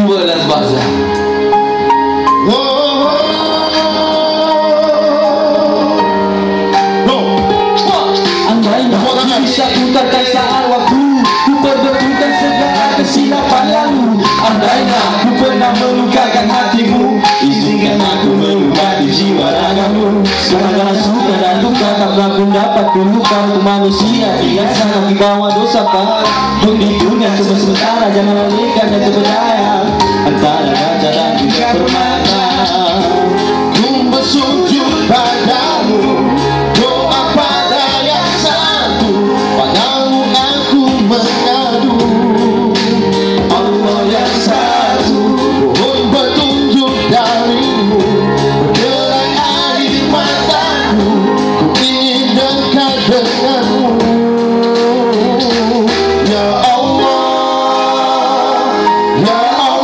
Buatlah sebahasa. Andainya ku bisa putarkan saat waktu, ku perbetulkan segala kesilapan lalu. Andainya ku pernah melukakan hatimu, izinkan aku mengobati jiwa ragamu. Segala suka dan duka tak pernah dapat ku luka. Untuk manusia biasa kaki bawa dosa pahala. Di dunia cuma sementara, jangan lalaikan dan terpedaya antara raja dan juga permata. Ku bersujud padamu, doa pada yang satu, padamu aku mengadu. Allah yang satu, mohon petunjuk darimu, bergerak air mataku, ku ingin dekat denganmu. Ya Allah, ya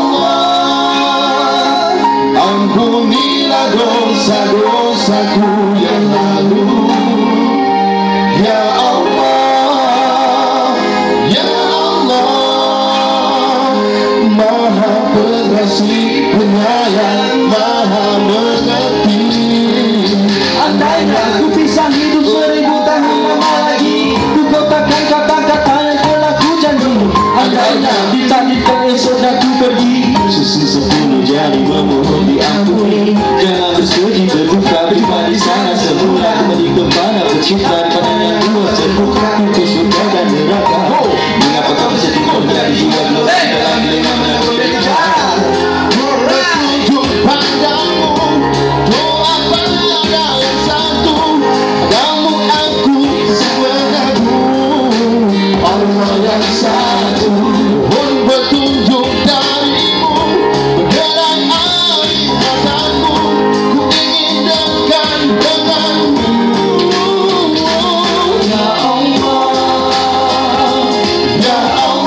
Allah, ampunilah dosa-dosaku yang lalu. Ya Allah, ya Allah, Maha Pengasih Penyayang, Maha Mengerti. Andainya ku bisa hidup 1000 tahun lama lagi, ku kotakan kata-kata yang telah ku janji. Andainya ditakdirkan esok dah ku pergi, susun 10 jari memohon diampuni. Jangan bersedih berduka pribadi sangat semula, kembali kepada pencipta daripada yang luas terbuka pintu surga dan neraka. Mengapa kau bersedih menjadi jiwa belum dalam dilema menakutkan jahat? Bersujud padamu, doa pada yang satu, padamu aku mengadu. Allah yang satu, mohon petunjuk darimu, bergerak air mataku, ku ingin dekat denganmu. Ya Allah, ya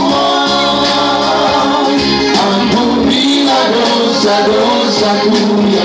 Allah, ampunilah dosa-dosaku